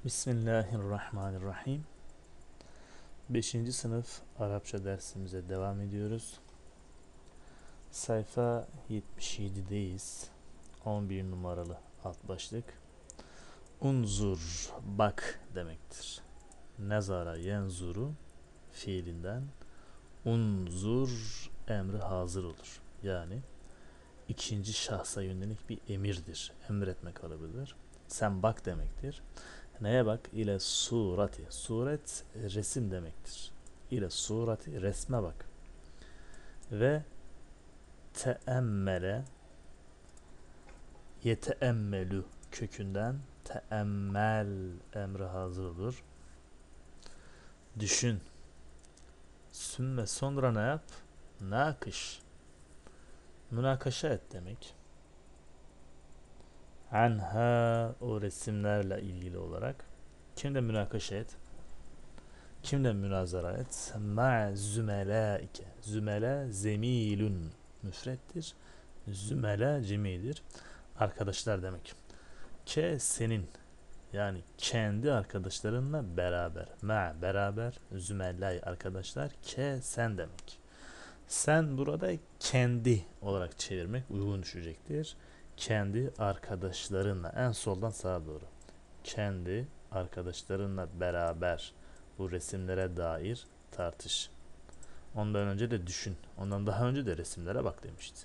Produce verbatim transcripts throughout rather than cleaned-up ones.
Bismillahirrahmanirrahim. Beşinci sınıf Arapça dersimize devam ediyoruz. Sayfa yetmiş yedideyiz. on bir numaralı alt başlık. Unzur, bak demektir. Nezara yenzuru fiilinden unzur emri hazır olur. Yani ikinci şahsa yönelik bir emirdir. Emretme kalıbıdır. Sen bak demektir. Neye bak? İle surati. Suret resim demektir. İle surati resme bak. Ve teemmele yeteemmelu kökünden teemmel emri hazır olur. Düşün. Sümme sonra ne yap? Nakış. Münakaşa et demek. Anha o resimlerle ilgili olarak. Kimle münakaşa et? Kimle münazara et? Ma zümelaike. Zümela zemilun müfrettir. Zümela cemidir. Arkadaşlar demek. Ke senin. Yani kendi arkadaşlarınla beraber. Ma beraber. Zümelay arkadaşlar. Ke sen demek. Sen burada kendi olarak çevirmek uygun düşecektir. Kendi arkadaşlarınla. En soldan sağa doğru. Kendi arkadaşlarınla beraber bu resimlere dair tartış. Ondan önce de düşün. Ondan daha önce de resimlere bak demişti.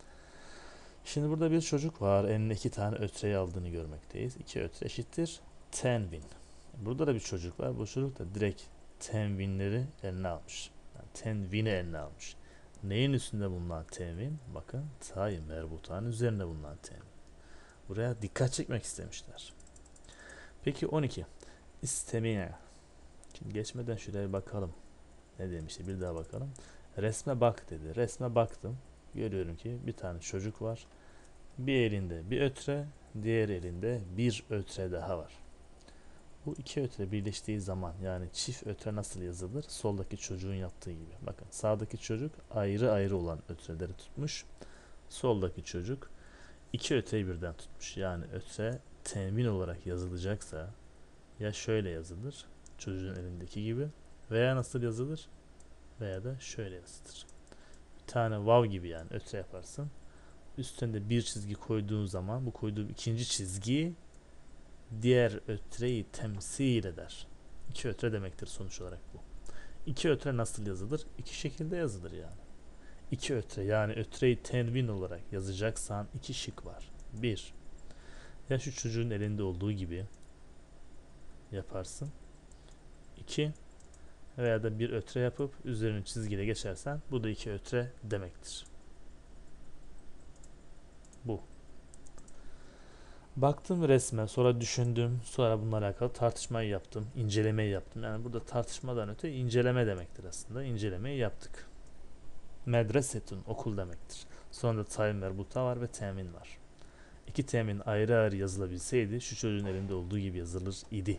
Şimdi burada bir çocuk var. Eline iki tane ötreyi aldığını görmekteyiz. İki ötre eşittir tenvin. Burada da bir çocuk var. Bu çocuk da direkt tenvinleri eline almış. Yani tenvini eline almış. Neyin üstünde bulunan tenvin? Bakın tay merbutanın üzerinde bulunan tenvin. Buraya dikkat çekmek istemişler. Peki on iki. İstemiye. Şimdi geçmeden şuraya bakalım. Ne demişti? Bir daha bakalım. Resme bak dedi. Resme baktım. Görüyorum ki bir tane çocuk var. Bir elinde bir ötre, diğer elinde bir ötre daha var. Bu iki ötre birleştiği zaman yani çift ötre nasıl yazılır? Soldaki çocuğun yaptığı gibi. Bakın sağdaki çocuk ayrı ayrı olan ötreleri tutmuş. Soldaki çocuk iki ötreyi birden tutmuş. Yani ötre temin olarak yazılacaksa ya şöyle yazılır çocuğun elindeki gibi veya nasıl yazılır veya da şöyle yazılır. Bir tane vav gibi yani ötre yaparsın. Üstünde bir çizgi koyduğun zaman bu koyduğum ikinci çizgi diğer ötreyi temsil eder. İki ötre demektir sonuç olarak bu. İki ötre nasıl yazılır? İki şekilde yazılır yani. İki ötre yani ötreyi tenvin olarak yazacaksan iki şık var. Bir, ya şu çocuğun elinde olduğu gibi yaparsın. İki, veya da bir ötre yapıp üzerine çizgiyle geçersen bu da iki ötre demektir. Bu. Baktım resme, sonra düşündüm, sonra bununla alakalı tartışmayı yaptım, incelemeyi yaptım. Yani burada tartışmadan öte inceleme demektir aslında. İncelemeyi yaptık. Medresetun, okul demektir. Sonra da tayin merbuta var ve temin var. İki temin ayrı ayrı yazılabilseydi şu çocuğun elinde olduğu gibi yazılır idi.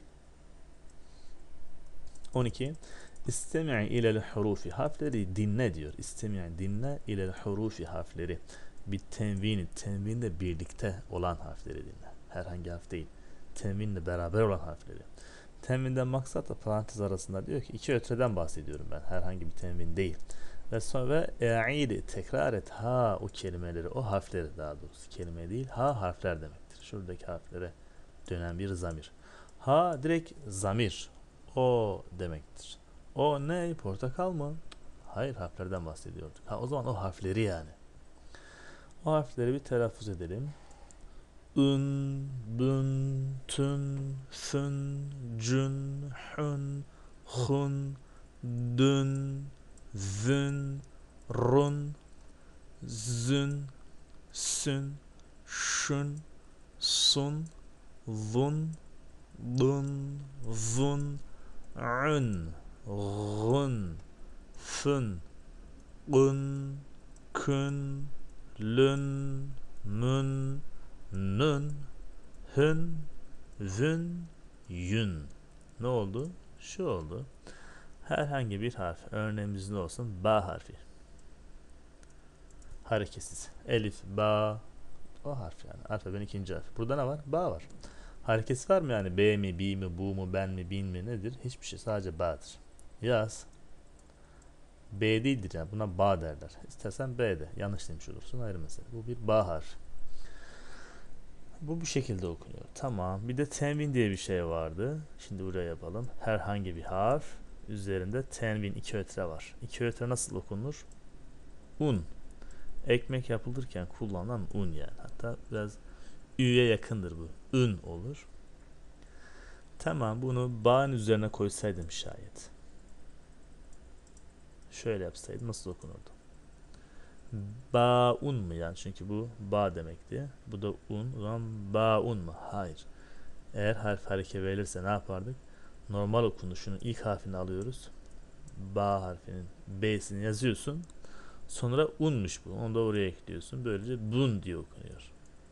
on iki. İstemi' ilel hurufi. Harfleri dinle diyor. İstemi' dinle ilel hurufi harfleri. Bir tenvini, tenvinle birlikte olan harfleri dinle. Herhangi harf değil. Tenvinle beraber olan harfleri. Tenvinden maksat da parantez arasında diyor ki iki ötreden bahsediyorum ben. Herhangi bir tenvin değil. Ve sonra e'idi tekrar et ha o kelimeleri, o harfleri daha doğrusu kelime değil. Ha harfler demektir. Şuradaki harflere dönen bir zamir. Ha direkt zamir. O demektir. O ne? Portakal mı? Hayır harflerden bahsediyorduk. Ha o zaman o harfleri yani. O harfleri bir telaffuz edelim. Ün, bün, tün, fün, cün, hün, hun, dün, zün, run, zün, sün, şün, sun, zun, dun, zun, ün, gun, fün, gun, kün, lün, mün, nün, hün, zün, yün. Ne oldu? Şu oldu. Herhangi bir harf. Örneğimiz ne olsun? Ba harfi. Hareketsiz. Elif, ba. O harf yani. Alfabenin ikinci harfi. Burada ne var? Ba var. Harekesi var mı yani? B mi, bi mi, bu mu, ben mi, bin mi nedir? Hiçbir şey. Sadece ba'dır. Yaz. B değildir yani. Buna ba derler. İstersen B de. Yanlış demiş olursun. Ayrı mesele. Bu bir ba harfi. Bu bu şekilde okunuyor. Tamam. Bir de tenvin diye bir şey vardı. Şimdi buraya yapalım. Herhangi bir harf üzerinde tenvin iki ötre var. İki ötre nasıl okunur? Un. Ekmek yapılırken kullanılan un yani. Hatta biraz ü'ye yakındır bu. Un olur. Tamam, bunu ba'nın üzerine koysaydım şayet. Şöyle yapsaydım nasıl okunurdu? Ba'un mu yani? Çünkü bu ba demekti. Bu da un. O zaman ba'un mu? Hayır. Eğer harf hareke verilirse ne yapardık? Normal okunuşunun ilk harfini alıyoruz. Ba harfinin B'sini yazıyorsun. Sonra unmuş bu. Onu da oraya ekliyorsun. Böylece bun diye okunuyor.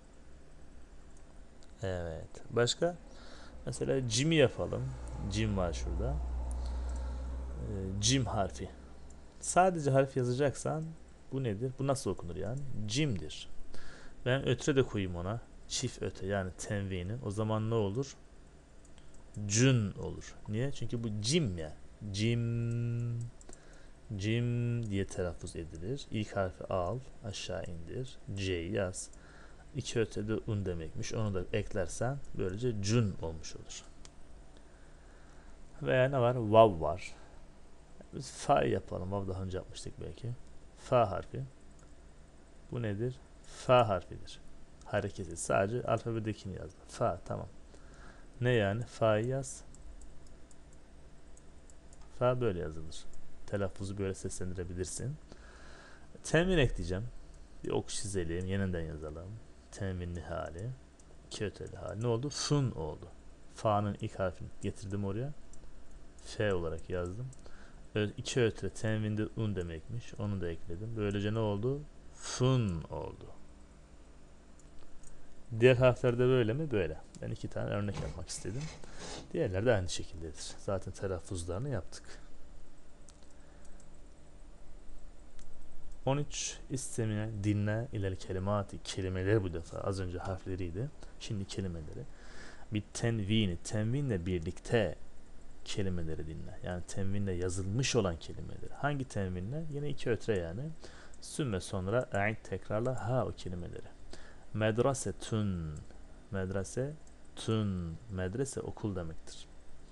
Evet. Başka? Mesela cim'i yapalım. Cim var şurada. Ee, cim harfi. Sadece harf yazacaksan bu nedir? Bu nasıl okunur yani? Cim'dir. Ben ötre de koyayım ona. Çift öte yani tenvini. O zaman ne olur? Cün olur. Niye? Çünkü bu cim ya. Cim. Cim diye telaffuz edilir. İlk harfi al. Aşağı indir. C'yi yaz. İki ötede un demekmiş. Onu da eklersen böylece cün olmuş olur. Veya ne var? Vav var. Biz fa yapalım. Vav daha önce yapmıştık belki. Fa harfi. Bu nedir? Fa harfidir. Hareketi. Sadece alfabedekini yazdım. Fa tamam. Ne yani? Fa'yı yaz. Fa böyle yazılır. Telaffuzu böyle seslendirebilirsin. Temin ekleyeceğim. Bir ok çizelim. Yeniden yazalım. Teminli hali. İki öteli hali. Ne oldu? Fun oldu. Fa'nın ilk harfini getirdim oraya. F olarak yazdım. İki ötre tenvinde un demekmiş. Onu da ekledim. Böylece ne oldu? Fun oldu. Diğer harflerde böyle mi? Böyle. Ben iki tane örnek yapmak istedim. Diğerler de aynı şekildedir. Zaten telaffuzlarını yaptık. on üç istemine dinle ileri kelimati. Kelimeleri bu defa. Az önce harfleriydi. Şimdi kelimeleri. Bir tenvini. Tenvinle birlikte kelimeleri dinle. Yani tenvinle yazılmış olan kelimeleri. Hangi tenvinle? Yine iki ötre yani. Sümme sonra a'id tekrarla ha o kelimeleri. Medresetun. Medrese tun. Medrese okul demektir.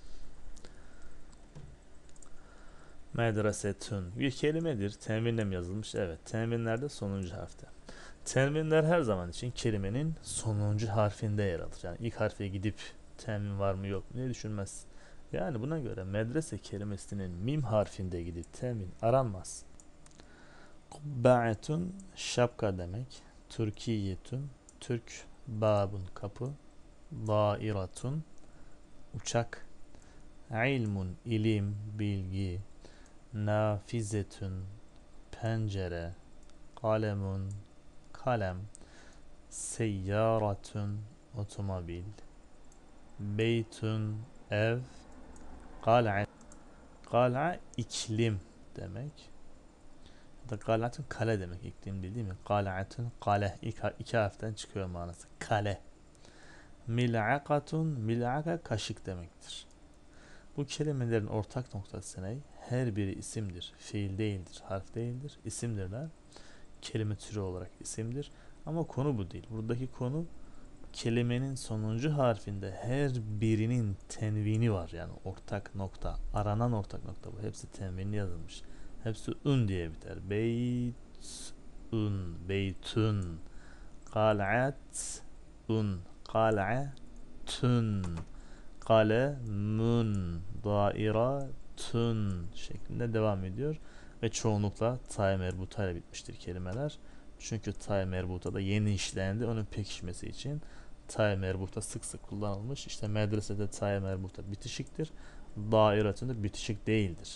Medresetun bir kelimedir. Tenvinle mi yazılmış? Evet. Tenvinlerde sonuncu harfte. Tenvinler her zaman için kelimenin sonuncu harfinde yer alır. Yani ilk harfe gidip tenvin var mı yok mu diye düşünmezsin. Yani buna göre medrese kelimesinin mim harfinde gidip tenvin aranmaz. Kubbaetun şapka demek. Türkiyetun Türk, babun kapı, dairatun uçak, ilmun ilim, bilgi, nafizetun pencere, kalemun kalem, seyyaratun otomobil, beytun ev, kal'a kal'a iklim demek. Da kal'atun kale demek, iklim değil, değil mi? Kal'atun kale, iki, iki harften çıkıyor manası. Kale. Mil'akatun, mil'aka kaşık demektir. Bu kelimelerin ortak noktası ne? Her biri isimdir. Fiil değildir, harf değildir. İsimdirler. Kelime türü olarak isimdir. Ama konu bu değil. Buradaki konu kelimenin sonuncu harfinde her birinin tenvini var. Yani ortak nokta. Aranan ortak nokta bu. Hepsi tenvinli yazılmış. Hepsi un diye biter. Beytun, beytun, kal'at, un, kal'atun, kalemun, dairatun şeklinde devam ediyor. Ve çoğunlukla tay merbutayla bitmiştir kelimeler. Çünkü tay merbuta da yeni işlendi. Onun pekişmesi için tay merbuta sık sık kullanılmış. İşte medresede tay merbuta bitişiktir. Dairatında bitişik değildir.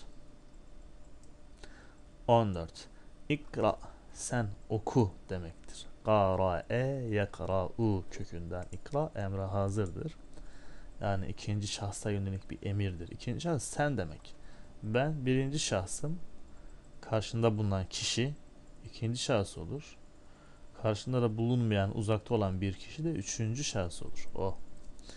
on dört. İkra sen oku demektir. Qara'e yakra'u kökünden ikra emre hazırdır. Yani ikinci şahsa yönelik bir emirdir. İkinci şahıs sen demek. Ben birinci şahsım. Karşında bulunan kişi ikinci şahıs olur. Karşında da bulunmayan, uzakta olan bir kişi de üçüncü şahıs olur. O.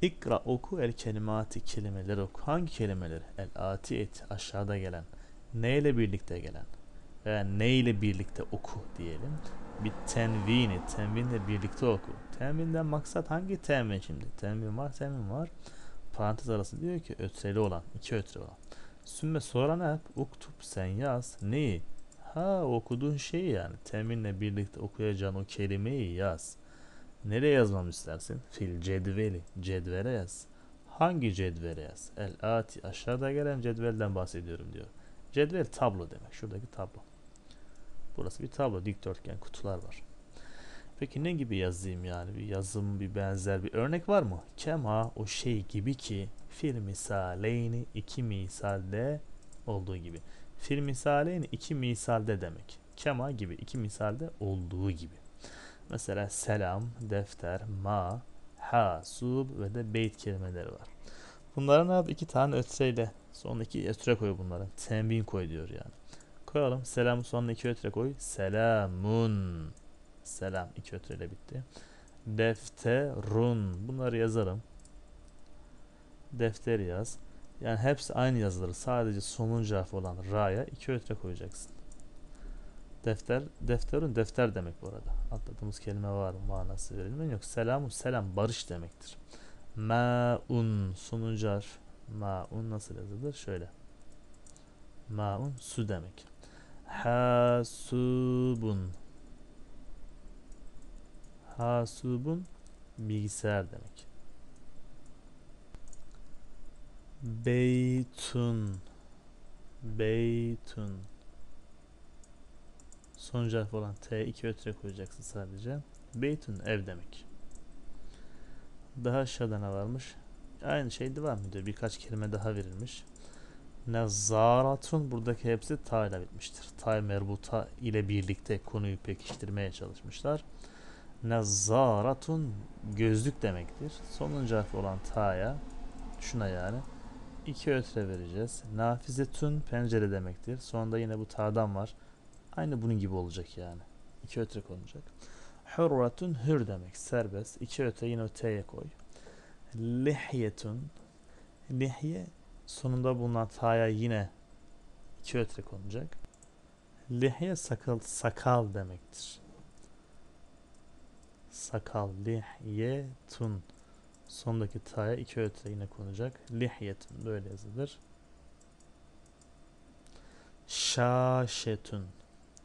İkra oku el kelimati kelimeleri oku. Hangi kelimeleri? El atiyet aşağıda gelen. Neyle birlikte gelen? Veya neyle birlikte oku diyelim. Bir tenvini, tenvinle birlikte oku. Tenvinden maksat hangi tenvin şimdi? Tenvin var, tenvin var. Parantez arası diyor ki ötreli olan, iki ötre olan. Sümme sonra ne yap? Uktub sen yaz. Neyi? Ha okuduğun şeyi yani. Tenvinle birlikte okuyacağın o kelimeyi yaz. Nereye yazmamı istersin? Fil cedveli. Cedvele yaz. Hangi cedvele yaz? El ati aşağıda gelen cedvelden bahsediyorum diyor. Cedvel tablo demek. Şuradaki tablo. Burası bir tablo. Dikdörtgen kutular var. Peki ne gibi yazayım yani? Bir yazım, bir benzer bir örnek var mı? Kema o şey gibi ki fil misaleyni iki misalde olduğu gibi. Fil misaleyni iki misalde demek. Kema gibi iki misalde olduğu gibi. Mesela selam, defter, ma, hasub ve de beyt kelimeleri var. Bunlara ne yap? İki tane ötreyle. Sonuna iki ötre koy bunlara. Tenvin koy diyor yani. Koyalım. Selamın sonuna iki ötre koy. Selamun. Selam iki ötreyle bitti. Defterun. Bunları yazalım. Defter yaz. Yani hepsi aynı yazılır. Sadece sonuncu harf olan ra'ya iki ötre koyacaksın. Defter, defterun defter demek bu arada. Atladığımız kelime var mı? Manası verilmiyor. Yok. Selamun selam barış demektir. Ma'un sonuncu harf. Ma'un nasıl yazılır? Şöyle. Ma'un su demek. Hasubun. Hasubun bilgisayar demek. Beytun. Beytun. Sonuncu harf olan T iki ötre koyacaksın sadece. Beytun ev demek. Daha aşağıda ne varmış? Aynı şey devam ediyor. Birkaç kelime daha verilmiş. Nezaratun buradaki hepsi ta ile bitmiştir. Ta merbuta ile birlikte konuyu pekiştirmeye çalışmışlar. Nezaratun gözlük demektir. Sonuncu harfi olan ta'ya şuna yani iki ötre vereceğiz. Nafizetun pencere demektir. Sonunda yine bu ta'dan var. Aynı bunun gibi olacak yani. İki ötre konacak. Hurratun hür demek. Serbest. İki ötre yine o t'ye koy. Lihyetun lihye sonunda bulunan ta'ya yine iki ötre konacak. Lihye sakal, sakal demektir. Sakal lihyetun sondaki ta'ya iki ötre yine konacak. Lihyetun böyle yazılır. Şaşetun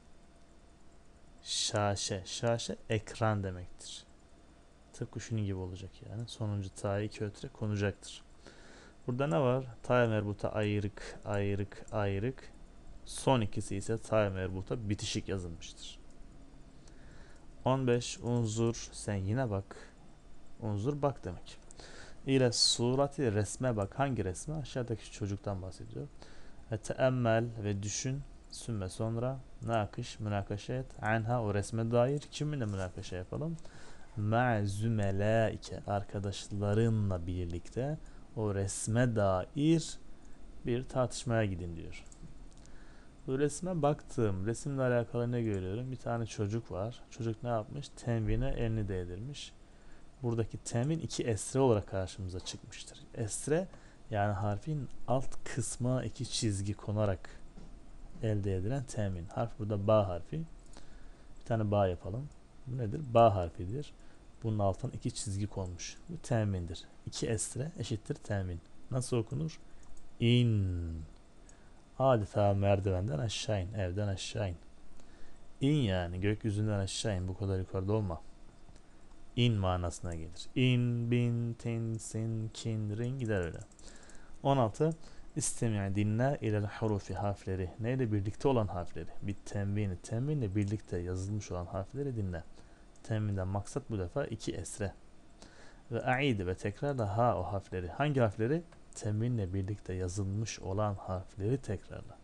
şaşe şaşe ekran demektir. Tıpkı şunun gibi olacak yani. Sonuncu ta'ya iki ötre konacaktır. Burada ne var? Ta merbuta ayrık, ayrık, ayrık. Son ikisi ise ta merbuta bitişik yazılmıştır. on beş. Unzur. Sen yine bak. Unzur bak demek. İle surati resme bak. Hangi resme? Aşağıdaki çocuktan bahsediyor. Ve teemmel ve düşün. Sümme sonra nakış, münakaşa et. Anha o resme dair. Kiminle münakaşa yapalım? Ma zümelaike. Arkadaşlarınla birlikte o resme dair bir tartışmaya gidin diyor. Bu resme baktım. Resimle alakalı ne görüyorum? Bir tane çocuk var. Çocuk ne yapmış? Tenvine elini değdirmiş. Buradaki tenvin iki esre olarak karşımıza çıkmıştır. Esre yani harfin alt kısmına iki çizgi konarak elde edilen tenvin. Harf burada ba harfi. Bir tane ba yapalım. Bu nedir? Ba harfidir. Bunun altına iki çizgi konmuş. Bu tenvindir. İki esre eşittir tenvin. Nasıl okunur? İn. Adeta merdivenden aşağı in. Evden aşağı in. İn yani gökyüzünden aşağı in. Bu kadar yukarıda olma. İn manasına gelir. İn, bin, tin, sin, kin, rin gider öyle. on altı. İstemi' dinle ilel hurufi harfleri. Neyle birlikte olan harfleri? Bir tenvini. Tenvinle birlikte yazılmış olan harfleri dinle. Tenvinden maksat bu defa iki esre. Ve a'id ve tekrarla ha o harfleri. Hangi harfleri? Tenvinle birlikte yazılmış olan harfleri tekrarla.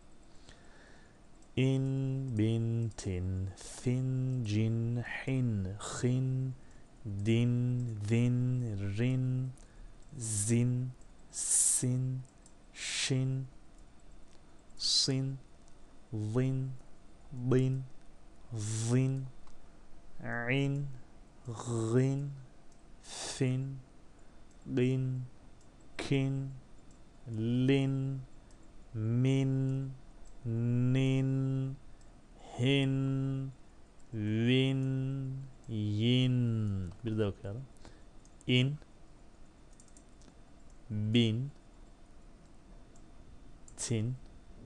İn, bin, tin, fin, cin, hin, hin, din, zin, rin, zin, sin, şin, sin, zin, din, zin, in, gin, fin, Gin, kin, lin, min, nin, hin, win, yin. Bir de okuyalım. In, bin, tin,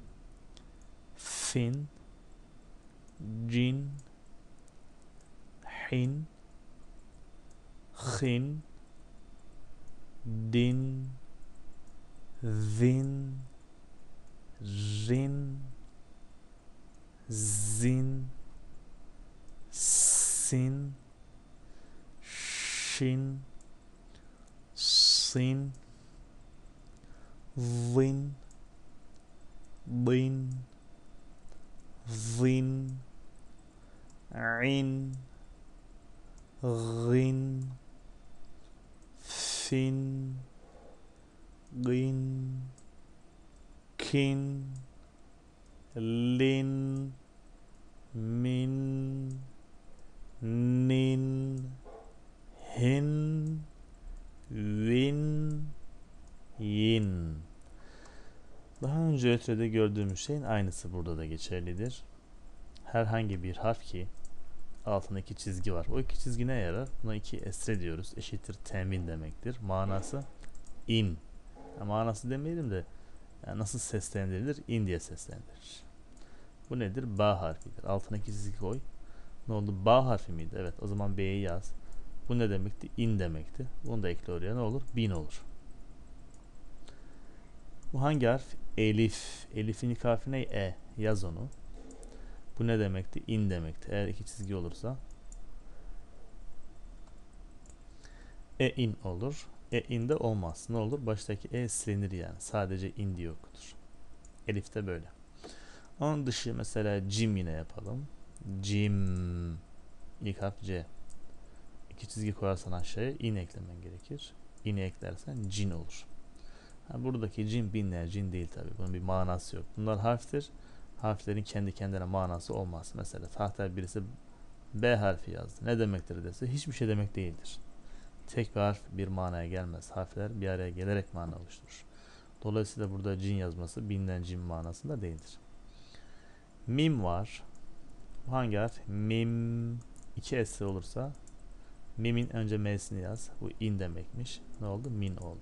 fin, cin, hin, hin, din, zin, rin, zin, sin, şin, sin, zin, bin, zin, in, gin, fin, gin, kin, lin, min, nin, hin, win, yin. Daha önce ötrede gördüğümüz şeyin aynısı burada da geçerlidir. Herhangi bir harf ki altında iki çizgi var. O iki çizgi ne yarar? Buna iki esre diyoruz. Eşittir tenvin demektir. Manası in. Yani manası demeyelim de yani nasıl seslendirilir? İn diye seslendirilir. Bu nedir? Ba harfidir. Altına iki çizgi koy. Ne oldu? Ba harfi miydi? Evet. O zaman B'yi yaz. Bu ne demekti? İn demekti. Bunu da ekle oraya. Ne olur? Bin olur. Bu hangi harf? Elif. Elif'in ilk harfi ne? E. Yaz onu. Bu ne demekti? İn demekti. Eğer iki çizgi olursa E in olur. E in de olmaz. Ne olur? Baştaki E silinir yani. Sadece in diye okunur. Elif de böyle. Onun dışı mesela cim yine yapalım. Cim. İlk harf C. İki çizgi koyarsan aşağıya in eklemen gerekir. İni eklersen cin olur. Ha, buradaki cin binler cin değil tabi. Bunun bir manası yok. Bunlar harftir. Harflerin kendi kendine manası olmaz. Mesela tahtaya birisi B harfi yazdı. Ne demektir dese hiçbir şey demek değildir. Tek bir harf bir manaya gelmez. Harfler bir araya gelerek mana oluşturur. Dolayısıyla burada cin yazması binden cin manasında değildir. Mim var. Bu hangi harf? Mim. İki esre olursa mimin önce m'sini yaz. Bu in demekmiş. Ne oldu? Min oldu.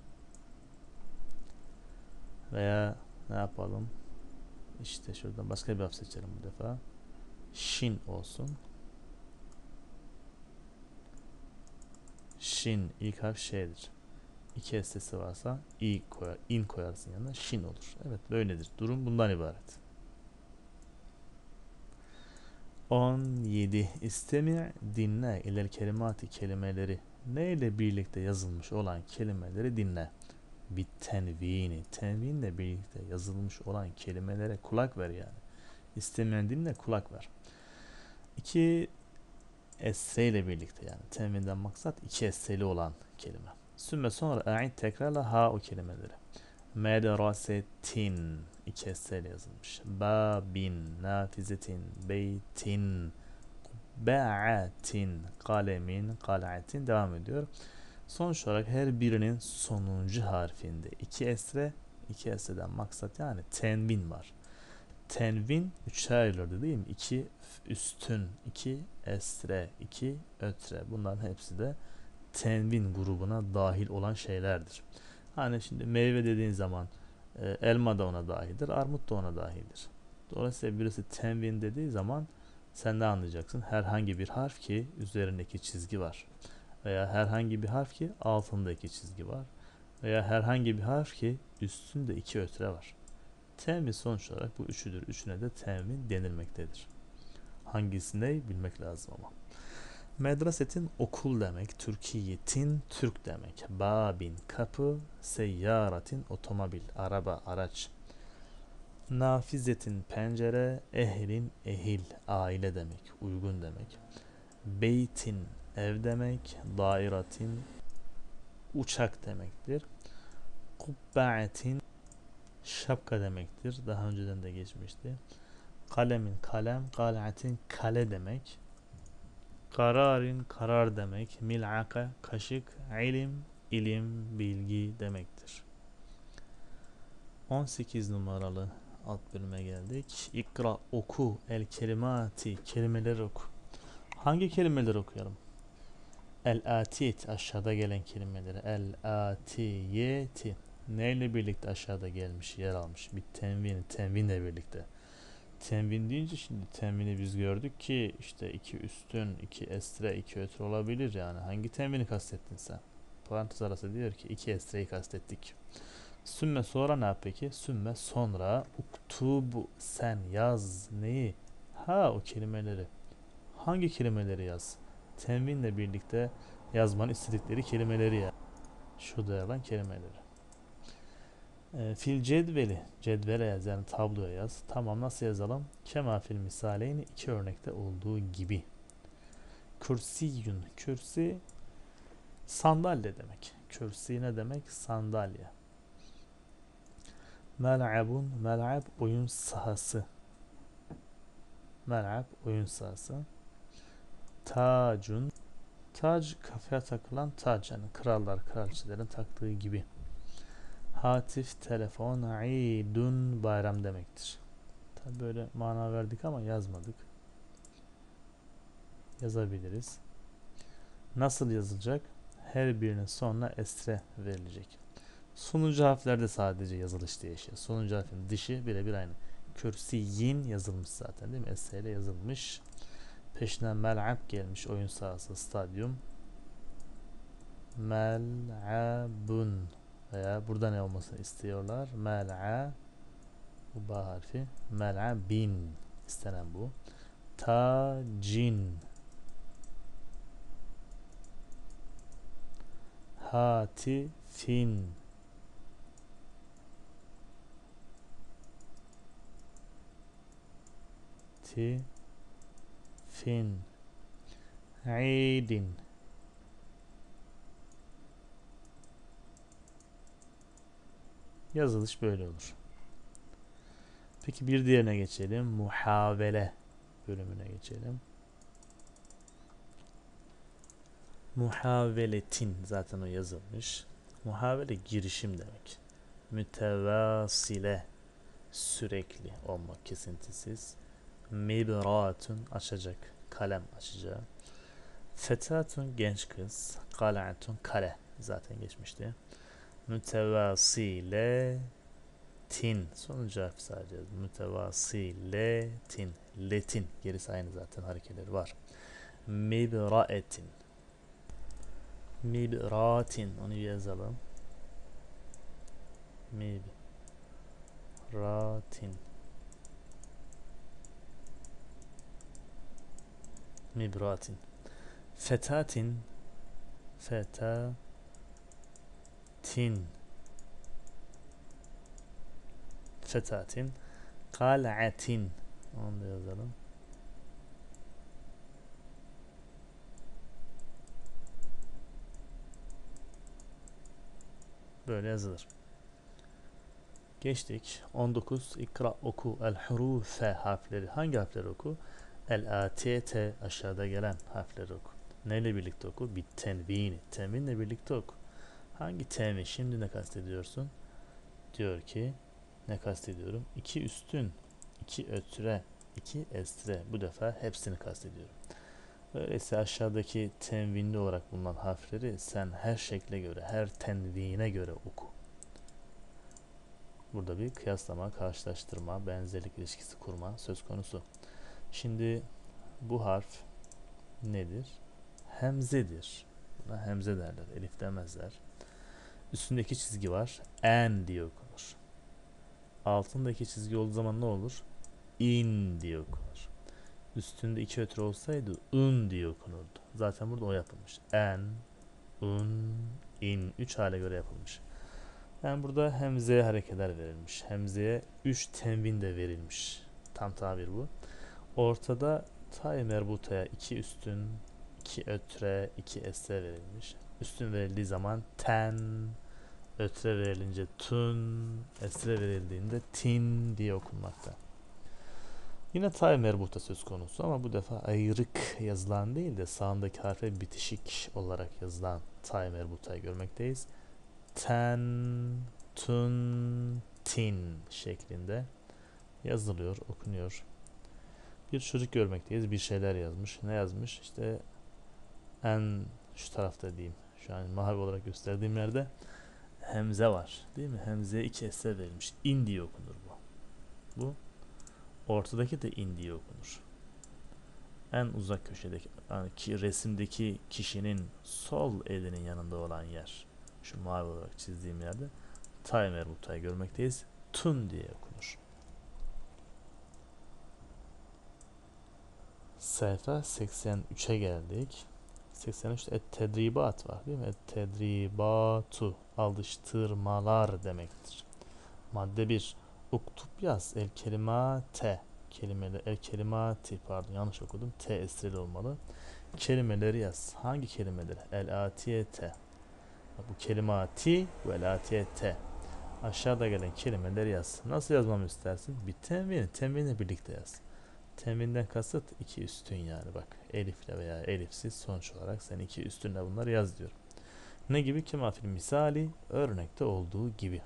Veya ne yapalım? İşte şuradan başka bir harf seçelim bu defa. Şin olsun. Şin ilk harf şeydir. İki esresi varsa i koyar, in koyarsın yanına şin olur. Evet böyledir. Durum bundan ibaret. on yedi. İstemi dinle iler kelimati kelimeleri. Ne ile birlikte yazılmış olan kelimeleri dinle. Bir tenvini. Tenvinle birlikte yazılmış olan kelimelere kulak ver yani. İstemeyen dinle kulak ver. İki esre ile birlikte yani. Tenvinden maksat iki esreli olan kelime. Sümme sonra a'id tekrarla ha o kelimeleri. Medrasetin iki esreyle yazılmış. Babin, nafizetin, beytin, ba'atin, kalemin, kal'atin devam ediyor. Sonuç olarak her birinin sonuncu harfinde iki esre, iki esreden maksat yani tenvin var. Tenvin üçe ayrılırdı değil mi? İki üstün, iki esre, iki ötre. Bunların hepsi de tenvin grubuna dahil olan şeylerdir. Hani şimdi meyve dediğin zaman e, elma da ona dahildir, armut da ona dahildir. Dolayısıyla birisi tenvin dediği zaman sen de anlayacaksın. Herhangi bir harf ki üzerindeki çizgi var. Veya herhangi bir harf ki altında iki çizgi var. Veya herhangi bir harf ki üstünde iki ötre var. Tenvin sonuç olarak bu üçüdür. Üçüne de tenvin denilmektedir. Hangisinde bilmek lazım ama. Medresetin okul demek, Türkiyetin Türk demek, babin kapı, seyyaratin otomobil, araba, araç, nafizetin pencere, ehlin ehil, aile demek, uygun demek, beytin ev demek, dairatin uçak demektir, kubba'atin şapka demektir, daha önceden de geçmişti, kalemin kalem, kal'atin kale demek, Kararin karar demek, mil'aka kaşık, ilim ilim, bilgi demektir. on sekiz numaralı alt bölüme geldik. İkra, oku, el kelimati, kelimeleri oku. Hangi kelimeleri okuyalım? El atiyet, aşağıda gelen kelimeleri. El atiyeti neyle birlikte aşağıda gelmiş, yer almış? Bir tenvin, tenvinle birlikte. Tenvin deyince şimdi tenvini biz gördük ki işte iki üstün, iki estre, iki ötür olabilir yani. Hangi tenvini kastettin sen? Parantez arası diyor ki iki estreyi kastettik. Sümme sonra ne yap peki? Sümme sonra uktubu, sen yaz neyi? Ha, o kelimeleri. Hangi kelimeleri yaz? Tenvinle birlikte yazmanın istedikleri kelimeleri ya. Şurada yazan kelimeleri. E, fil cedveli. Cedvele yaz, yani tabloya yaz. Tamam, nasıl yazalım? Kema fil misaleyni, iki örnekte olduğu gibi. Kürsiyün. Kürsi sandalye demek. Kürsi ne demek? Sandalye. Mel'abun. Mel'ab oyun sahası. Mel'ab oyun sahası. Tacun. Tac kafaya takılan tac, yani krallar kraliçelerin taktığı gibi. Hatif telefon, idun bayram demektir. Tabi böyle mana verdik ama yazmadık. Yazabiliriz. Nasıl yazılacak? Her birinin sonuna estre verilecek. Sonuncu harflerde sadece yazılış değişiyor. Sonuncu harfin dışı birebir aynı. Kürsiyin yazılmış zaten değil mi? Esre ile yazılmış. Peşinden mel'ab gelmiş, oyun sahası, stadyum. Mel'abun veya burada ne olmasını istiyorlar? Mel'a, bu ba harfi. Mel'abin istenen bu. Tacin. Hatifin. Ti fin. İdin. Yazılış böyle olur. Peki bir diğerine geçelim. Muhavele bölümüne geçelim. Muhaveletin, zaten o yazılmış. Muhavele girişim demek. Mütevasile, sürekli olmak, kesintisiz. Mibratun, açacak, kalem açacağı. Fetatun, genç kız. Kala'atun, kale, zaten geçmişti. Mütevasile tin, sonuncu harf sadece. Mütevasile tin, letin, gerisi aynı zaten, hareketleri var. Mibraetin. Mibratin, onu yazalım. Mibratin. Mibratin. Fetatin. Fetatin. Fetatin. Kal'atin. Onu da yazalım. Böyle yazılır. Geçtik. on dokuz. İkra, oku. El hurufe, harfleri. Hangi harfleri oku? El atiyete, aşağıda gelen harfleri oku. Neyle birlikte oku? Bir tenvini. Tenvinle birlikte oku. Hangi tenvin? Şimdi ne kastediyorsun? Diyor ki, ne kastediyorum? İki üstün, iki ötre, iki estre. Bu defa hepsini kastediyorum. Öyleyse aşağıdaki tenvinli olarak bulunan harfleri sen her şekle göre, her tenvine göre oku. Burada bir kıyaslama, karşılaştırma, benzerlik ilişkisi kurma söz konusu. Şimdi bu harf nedir? Hemzedir. Buna hemze derler, elif demezler. Üstündeki çizgi var. En diye okunur. Altındaki çizgi olduğu zaman ne olur? İn diye okunur. Üstünde iki ötürü olsaydı ın diye okunurdu. Zaten burada o yapılmış. En, un, in. Üç hale göre yapılmış. Yani burada hemzeye hareketler verilmiş. Hemzeye üç tenvin de verilmiş. Tam tabir bu. Ortada tay merbutaya iki üstün, iki ötre, iki esre verilmiş. Üstün verildiği zaman ten, ötre verilince tun, esre verildiğinde tin diye okunmakta. Yine tay merbuta söz konusu ama bu defa ayrık yazılan değil de sağındaki harfe bitişik olarak yazılan tay merbutayı görmekteyiz. Ten, tun, tin şeklinde yazılıyor, okunuyor. Bir çocuk görmekteyiz. Bir şeyler yazmış. Ne yazmış? İşte en şu tarafta diyeyim. Şu an mavi olarak gösterdiğim yerde hemze var. Değil mi? Hemzeye iki eser verilmiş. İn diye okunur bu. Bu. Ortadaki de in diye okunur. En uzak köşedeki yani ki resimdeki kişinin sol elinin yanında olan yer. Şu mavi olarak çizdiğim yerde tay merbutayı görmekteyiz. Tun diye okunur. Sayfa seksen üçe geldik. seksen üçte et tedribat var değil mi? Et tedribatu alıştırmalar demektir. Madde bir. Uktub yaz el kelimate kelimeleri el kelimati pardon yanlış okudum. T esreli olmalı. Kelimeleri yaz. Hangi kelimeleri? El atiyete. Bu kelimati ve el atiyete. Aşağıda gelen kelimeleri yaz. Nasıl yazmamı istersin? Bir tenvini. Tenvinle birlikte yaz. Tenvinden kasıt iki üstün yani bak. Elifle veya elifsiz sonuç olarak sen iki üstünle bunları yaz diyor. Ne gibi? Kemafil misali örnekte olduğu gibi.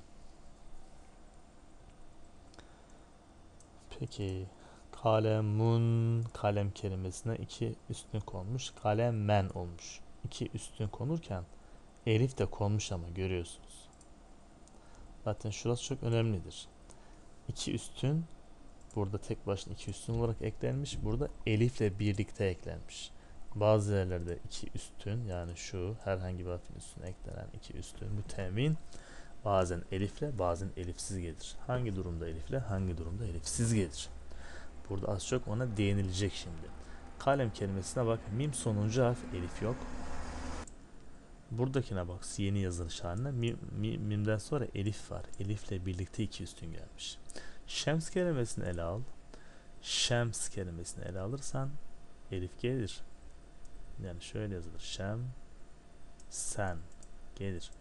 Peki kalemun kalem kelimesine iki üstün konmuş. Kalemen olmuş. İki üstün konurken elif de konmuş ama görüyorsunuz. Zaten şurası çok önemlidir. İki üstün burada tek başına iki üstün olarak eklenmiş. Burada elifle birlikte eklenmiş. Bazı yerlerde iki üstün yani şu herhangi bir harfin üstüne eklenen iki üstün bu temin bazen elifle bazen elifsiz gelir. Hangi durumda elifle hangi durumda elifsiz gelir? Burada az çok ona değinilecek şimdi. Kalem kelimesine bak. Mim sonuncu harf elif yok. Buradakine bak. Yeni yazılış haline. Mim, mim, mimden sonra elif var. Elifle birlikte iki üstün gelmiş. Şems kelimesini ele al. Şems kelimesini ele alırsan elif gelir. Yani şöyle yazılır. Şem sen gelir.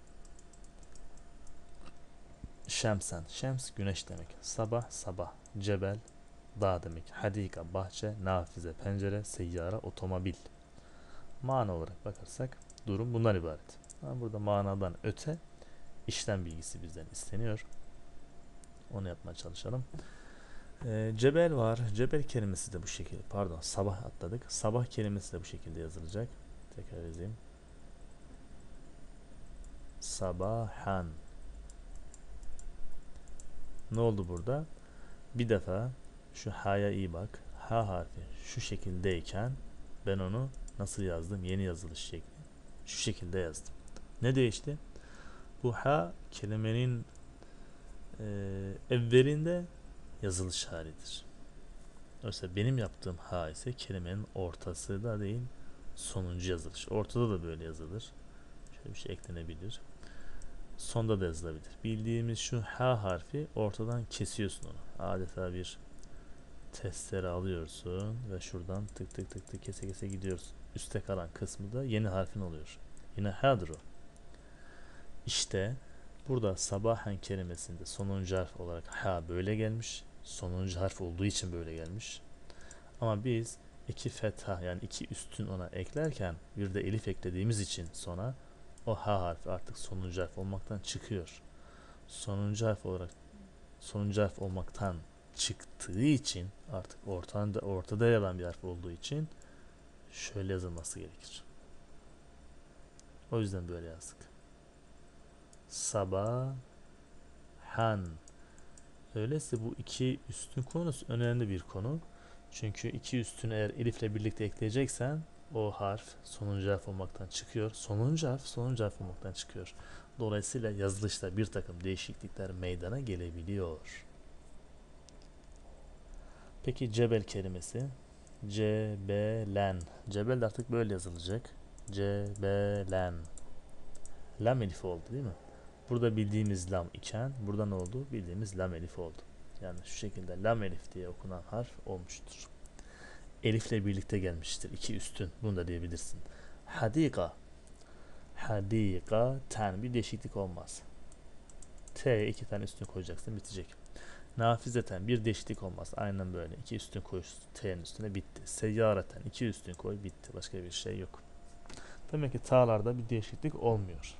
Şemsen. Şems güneş demek. Sabah sabah. Cebel dağ demek. Hadika bahçe, nafize pencere, seyyara otomobil. Mana olarak bakarsak durum bundan ibaret. Ama burada manadan öte işlem bilgisi bizden isteniyor. Onu yapmaya çalışalım. Ee, cebel var. Cebel kelimesi de bu şekilde. Pardon, sabah atladık. Sabah kelimesi de bu şekilde yazılacak. Tekrar yazayım. Sabahan. Ne oldu burada? Bir defa şu ha'ya iyi bak. Ha harfi şu şekildeyken ben onu nasıl yazdım? Yeni yazılış şekli. Şu şekilde yazdım. Ne değişti? Bu ha kelimenin e, evvelinde yazılış halidir. Oysa benim yaptığım ha ise kelimenin ortası da değil sonuncu yazılış. Ortada da böyle yazılır. Şöyle bir şey eklenebilir. Sonda da yazılabilir. Bildiğimiz şu ha harfi ortadan kesiyorsun onu. Adeta bir testere alıyorsun ve şuradan tık tık tık tık kese kese gidiyorsun. Üste kalan kısmı da yeni harfin oluyor. Yine ha'dır o. İşte burada sabahen kelimesinde sonuncu harf olarak ha böyle gelmiş. Sonuncu harf olduğu için böyle gelmiş. Ama biz iki fetha yani iki üstün ona eklerken bir de elif eklediğimiz için sonra o ha harfi artık sonuncu harf olmaktan çıkıyor. Sonuncu harf olarak sonuncu harf olmaktan çıktığı için artık ortada, ortada yer alan bir harf olduğu için şöyle yazılması gerekir. O yüzden böyle yazdık. Sabahan. Öyleyse bu iki üstün konusu önemli bir konu. Çünkü iki üstünü eğer elifle birlikte ekleyeceksen o harf sonuncu harf olmaktan çıkıyor. Sonuncu harf sonuncu harf olmaktan çıkıyor. Dolayısıyla yazılışta bir takım değişiklikler meydana gelebiliyor. Peki cebel kelimesi. Cebelen. Cebel de artık böyle yazılacak. Cebelen. Lam elifi oldu değil mi? Burada bildiğimiz lam iken burada ne oldu? Bildiğimiz lam elifi oldu. Yani şu şekilde lam elif diye okunan harf olmuştur. Elifle birlikte gelmiştir. İki üstün. Bunu da diyebilirsin. Hadika. Hadika ten. Bir değişiklik olmaz. T'ye iki tane üstün koyacaksın. Bitecek. Nafizeten bir değişiklik olmaz. Aynen böyle. İki üstün koy T'nin üstüne bitti. Seyyareten iki üstün koy bitti. Başka bir şey yok. Demek ki ta'larda bir değişiklik olmuyor.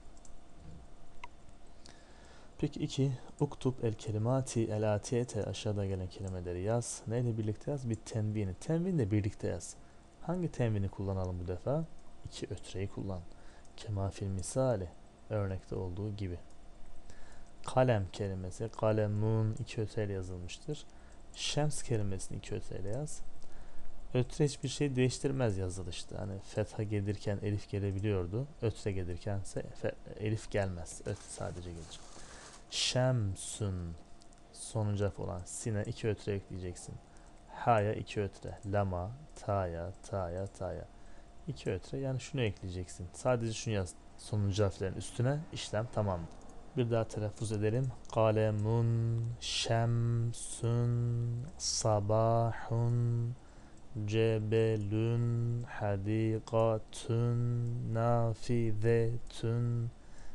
Peki iki. Uktub el kelimati el atiyete, aşağıda gelen kelimeleri yaz. Neyle birlikte yaz? Bir tenvini. Tenvinle birlikte yaz. Hangi tenvini kullanalım bu defa? İki ötreyi kullan. Kema fil misali. Örnekte olduğu gibi. Kalem kelimesi kalemun iki öteyle yazılmıştır. Şems kelimesini iki öteyle yaz. Ötre hiçbir şey değiştirmez yazılışta. Hani fetha gelirken elif gelebiliyordu. Ötre gelirken ise elif gelmez. Ötre sadece gelir. Şemsun sonuncu harf olan sine iki ötre ekleyeceksin. Ha'ya iki ötre. Lama, ta'ya, ta'ya, ta'ya. iki ötre, yani şunu ekleyeceksin. Sadece şunu yaz. Sonuncu harflerin üstüne işlem tamam. Bir daha telaffuz edelim. Kalemun, şemsun, sabahun, cebelun, hadikatun, nafizetun,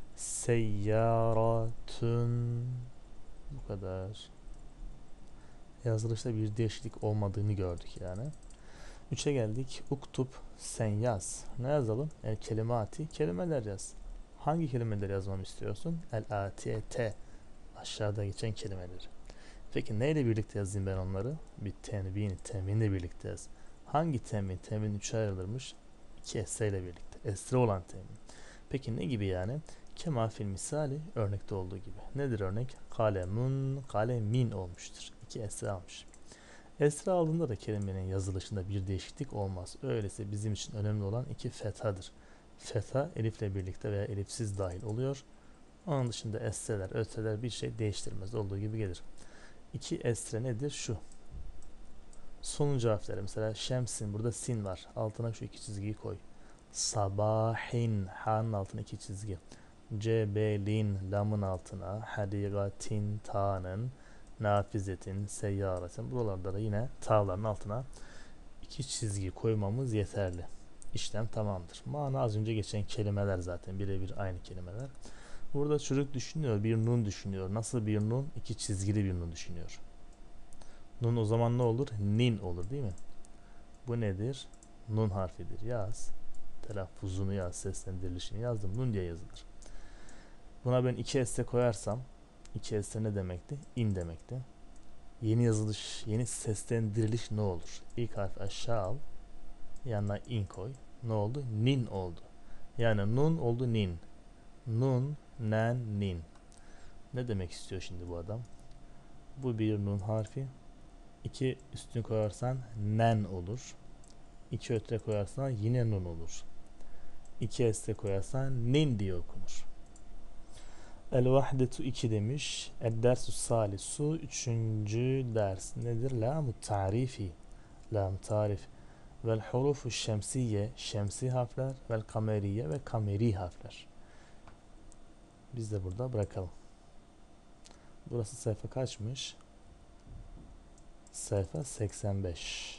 seyyaratun. Bu kadar. Yazılışta bir değişiklik olmadığını gördük yani. üçe geldik. Uktub, sen yaz. Ne yazalım? El kelimati, kelimeler yaz. Hangi kelimeleri yazmamı istiyorsun? El atiyete, aşağıda geçen kelimeleri. Peki neyle birlikte yazayım ben onları? Bir tenvin, tenvinle birlikte yaz. Hangi tenvin? Tenvin üçe ayrılırmış. İki esre ile birlikte. Esre olan tenvin. Peki ne gibi yani? Kema fil misali, örnekte olduğu gibi. Nedir örnek? Kalemun, kalemin olmuştur. İki esre almış. Esra aldığında da kelimenin yazılışında bir değişiklik olmaz. Öyleyse bizim için önemli olan iki fethadır. Fetha elifle birlikte veya elifsiz dahil oluyor. Onun dışında esreler, ötreler bir şey değiştirmez. Olduğu gibi gelir. İki esre nedir? Şu. Sonuncu harfleri. Mesela şemsin, burada sin var. Altına şu iki çizgiyi koy. Sabahin, ha'nın altına iki çizgi. Cebelin, lamın altına. Hadigatin, ta'nın. Nafizetin, seyyaratin. Buralarda da yine ta'ların altına iki çizgi koymamız yeterli. İşlem tamamdır. Mana az önce geçen kelimeler zaten birebir aynı kelimeler. Burada çocuk düşünüyor, bir nun düşünüyor. Nasıl bir nun? İki çizgili bir nun düşünüyor. Nun o zaman ne olur? Nin olur değil mi? Bu nedir? Nun harfidir. Yaz. Telaffuzunu yaz, seslendirilişini yazdım. Nun diye yazılır. Buna ben iki s koyarsam, iki s ne demekti? İn demekti. Yeni yazılış, yeni seslendiriliş ne olur? İlk harf aşağı al. Yanına in koy. Ne oldu? Nin oldu. Yani nun oldu nin. Nun, nen, nin. Ne demek istiyor şimdi bu adam? Bu bir nun harfi. İki üstünü koyarsan nen olur. İki ötre koyarsan yine nun olur. İki s koyarsan nin diye okunur. El vahdetu iki demiş. El dersu salisu üçüncü ders. Nedir? La-mu tarifi. La-mu tarif. Vel hurufu şemsiye, şemsi harfler. Vel kameriye ve kameri harfler. Biz de burada bırakalım. Burası sayfa kaçmış? Sayfa seksen beş.